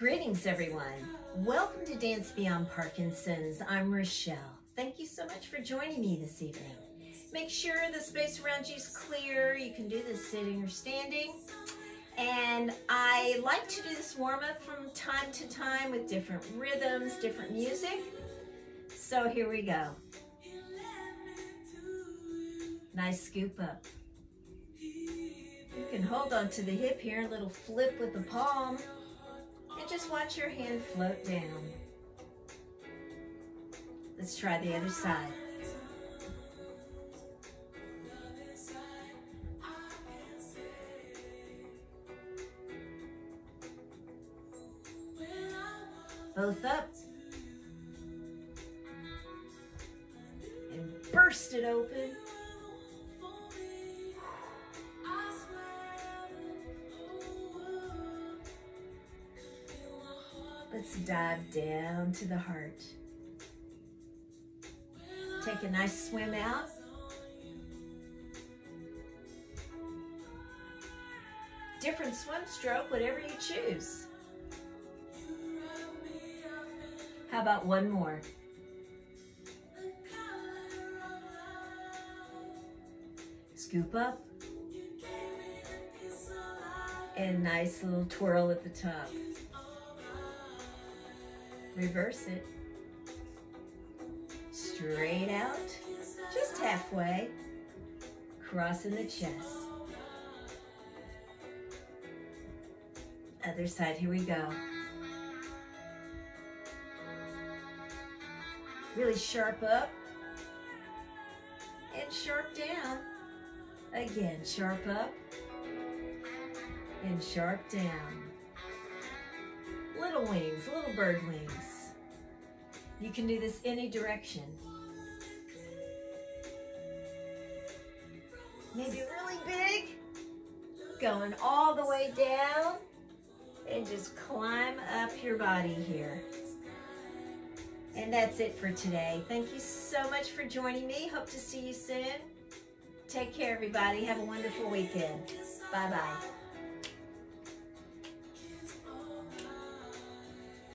Greetings, everyone. Welcome to Dance Beyond Parkinson's. I'm Rochelle. Thank you so much for joining me this evening. Make sure the space around you is clear. You can do this sitting or standing. And I like to do this warm-up from time to time with different rhythms, different music. So here we go. Nice scoop up. You can hold on to the hip here, a little flip with the palm, and just watch your hand float down. Let's try the other side. Both up. And burst it open. Let's dive down to the heart. Take a nice swim out. Different swim stroke, whatever you choose. How about one more? Scoop up. And nice little twirl at the top. Reverse it. Straight out, just halfway, crossing the chest. Other side, here we go. Really sharp up and sharp down. Again, sharp up and sharp down. Little wings, little bird wings. You can do this any direction. Maybe really big, going all the way down, and just climb up your body here. And that's it for today. Thank you so much for joining me. Hope to see you soon. Take care, everybody. Have a wonderful weekend. Bye-bye.